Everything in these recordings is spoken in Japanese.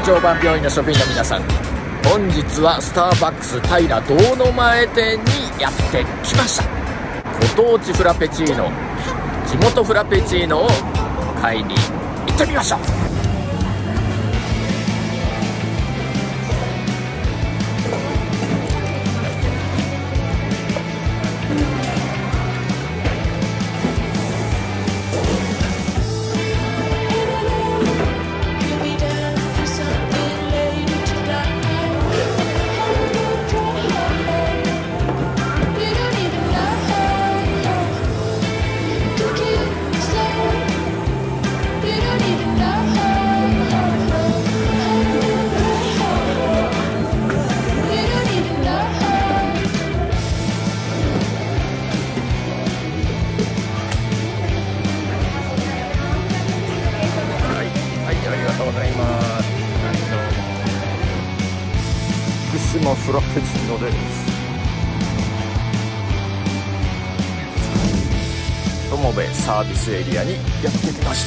常磐病院の職員の皆さん、本日はスターバックス平堂の前店にやってきました。ご当地フラペチーノ、地元フラペチーノを買いに行ってみましょう。福島フラペチーノです。友部サービスエリアにやってきました。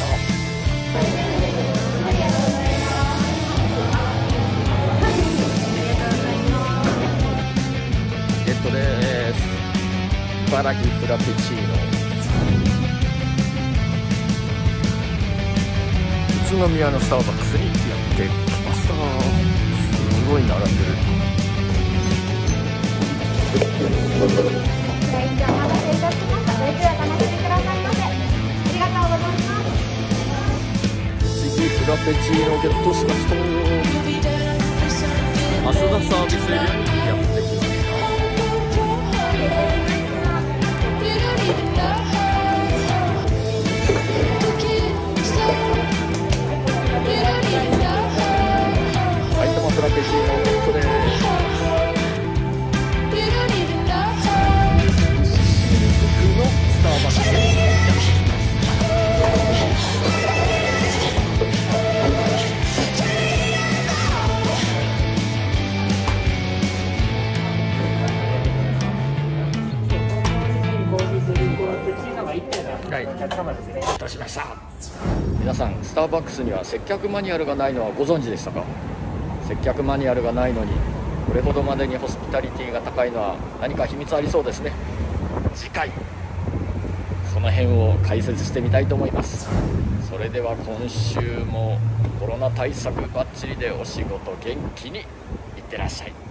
ゲットです。茨城フラペチーノ。宇都宮のスターバックスにやってきました。すごい並んでる。 お待たせいたしました。ごゆっくりお楽しみくださいませ。ありがとうございます。 次フラペチーノをゲットしました。増田サービスエリアにやってきました。埼玉フラペチーノゲットです。はい、お待たせしました。皆さん、スターバックスには接客マニュアルがないのはご存知でしたか？接客マニュアルがないのにこれほどまでにホスピタリティが高いのは何か秘密ありそうですね。次回その辺を解説してみたいと思います。それでは今週もコロナ対策バッチリでお仕事元気にいってらっしゃい。